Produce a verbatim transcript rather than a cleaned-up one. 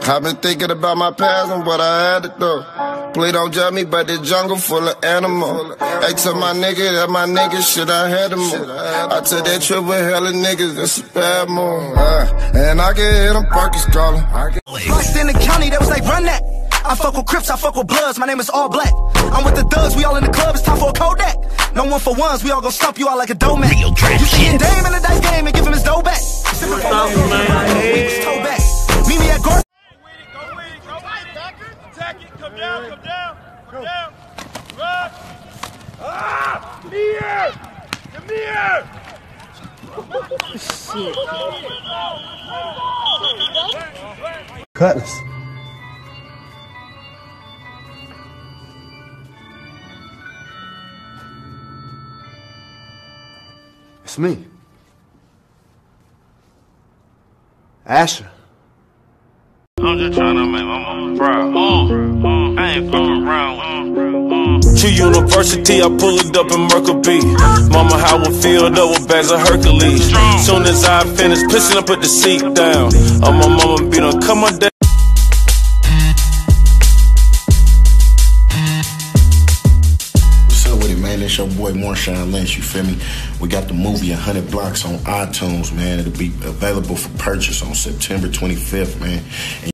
I've been thinking about my past and what I had to do. Please don't judge me, but the jungle full of animals. Hey, to my nigga, that my nigga, shit, I had to move. I took that trip with hella niggas, that's a bad move. Uh, and I can hear them Perkins calling. Lost in the county, they was like, run that. I fuck with Crips, I fuck with Bloods, my name is All Black. I'm with the thugs, we all in the club, it's time for a Kodak. No one for ones, we all gon' stomp you out like a dough man. You see a Dame in the dice game and give him his dough back. Sippin' from my toe back. Meet me at Gordon. Go with it, go with it, attack it, attack it, come down, come down, come down, run. Ah, give me here, give me here. Shit. Cutlass. It's me. Asher. I'm just trying to make my mama proud. Uh, uh, I ain't fucking around with uh, uh. True University, I pull it up in Merkle B. Mama Howard filled up with bags of Hercules. Soon as I finish pissing, I put the seat down. Oh, my mama beat on, come on down. Man, it's your boy Marshawn Lynch, you feel me? We got the movie one hundred Blocks on iTunes, man. It'll be available for purchase on September twenty-fifth, man. And